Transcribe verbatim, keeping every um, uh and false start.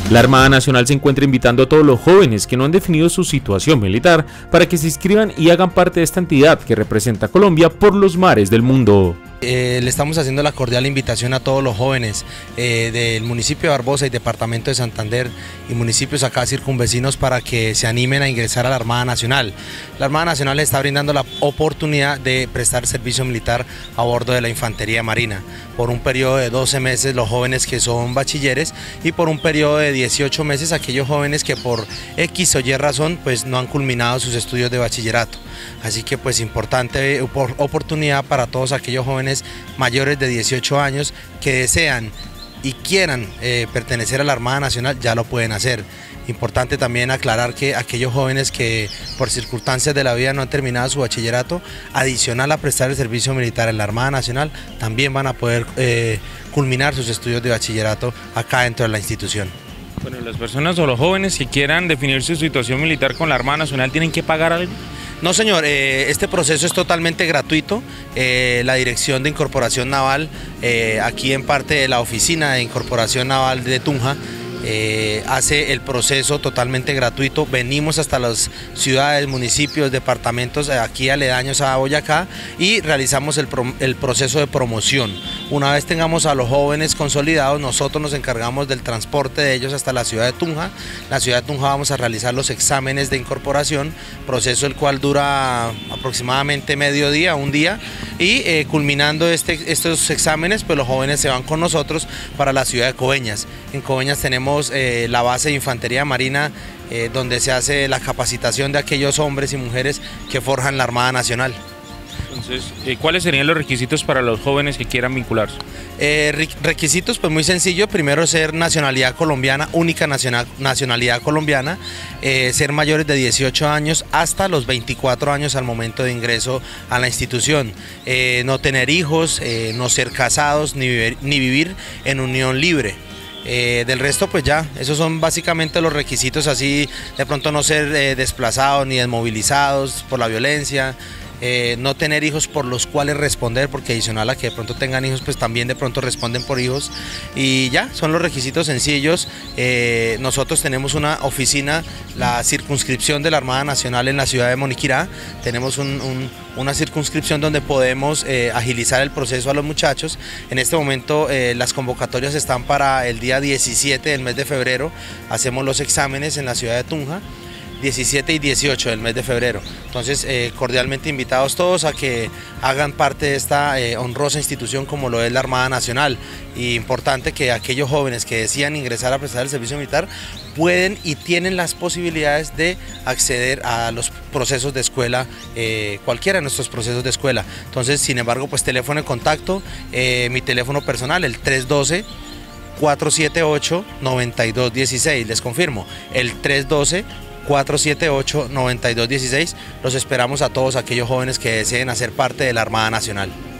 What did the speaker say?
La Armada Nacional se encuentra invitando a todos los jóvenes que no han definido su situación militar para que se inscriban y hagan parte de esta entidad que representa a Colombia por los mares del mundo. Eh, le estamos haciendo la cordial invitación a todos los jóvenes eh, del municipio de Barbosa y departamento de Santander y municipios acá circunvecinos para que se animen a ingresar a la Armada Nacional. La Armada Nacional les está brindando la oportunidad de prestar servicio militar a bordo de la Infantería Marina por un periodo de doce meses los jóvenes que son bachilleres y por un periodo de dieciocho meses aquellos jóvenes que por X o Y razón pues no han culminado sus estudios de bachillerato. Así que pues importante oportunidad para todos aquellos jóvenes mayores de dieciocho años que desean y quieran eh, pertenecer a la Armada Nacional, ya lo pueden hacer. Importante también aclarar que aquellos jóvenes que por circunstancias de la vida no han terminado su bachillerato, adicional a prestar el servicio militar en la Armada Nacional, también van a poder eh, culminar sus estudios de bachillerato acá dentro de la institución. Bueno, las personas o los jóvenes que quieran definir su situación militar con la Armada Nacional, ¿tienen que pagar algo? No señor, eh, este proceso es totalmente gratuito. Eh, la Dirección de Incorporación Naval, eh, aquí en parte de la Oficina de Incorporación Naval de Tunja, Eh, hace el proceso totalmente gratuito. Venimos hasta las ciudades, municipios, departamentos aquí aledaños a Boyacá y realizamos el, pro, el proceso de promoción. Una vez tengamos a los jóvenes consolidados, nosotros nos encargamos del transporte de ellos hasta la ciudad de Tunja. En la ciudad de Tunja vamos a realizar los exámenes de incorporación, proceso el cual dura aproximadamente medio día, un día, y eh, culminando este, estos exámenes, pues los jóvenes se van con nosotros para la ciudad de Coveñas. En Coveñas tenemos Eh, la base de Infantería Marina eh, donde se hace la capacitación de aquellos hombres y mujeres que forjan la Armada Nacional. Entonces, eh, ¿cuáles serían los requisitos para los jóvenes que quieran vincularse? Eh, requisitos, pues muy sencillo. Primero, ser nacionalidad colombiana, única nacional, nacionalidad colombiana, eh, ser mayores de dieciocho años hasta los veinticuatro años al momento de ingreso a la institución, eh, no tener hijos, eh, no ser casados ni vivir, ni vivir en unión libre. Eh, del resto pues ya, esos son básicamente los requisitos, así de pronto no ser eh, desplazados ni desmovilizados por la violencia, eh, no tener hijos por los cuales responder, porque adicional a que de pronto tengan hijos pues también de pronto responden por hijos, y ya, son los requisitos sencillos. Eh, nosotros tenemos una oficina, la circunscripción de la Armada Nacional en la ciudad de Moniquirá, tenemos un, un, una circunscripción donde podemos eh, agilizar el proceso a los muchachos. En este momento eh, las convocatorias están para el día diecisiete del mes de febrero, hacemos los exámenes en la ciudad de Tunja, diecisiete y dieciocho del mes de febrero. Entonces, eh, cordialmente invitados todos a que hagan parte de esta eh, honrosa institución como lo es la Armada Nacional. Y importante que aquellos jóvenes que desean ingresar a prestar el servicio militar pueden y tienen las posibilidades de acceder a los procesos de escuela, eh, cualquiera de nuestros procesos de escuela. Entonces, sin embargo, pues teléfono de contacto, eh, mi teléfono personal, el tres uno dos, cuatro siete ocho, nueve dos uno seis, les confirmo, el tres uno dos, cuatro siete ocho, nueve dos uno seis. Los esperamos a todos aquellos jóvenes que deseen hacer parte de la Armada Nacional.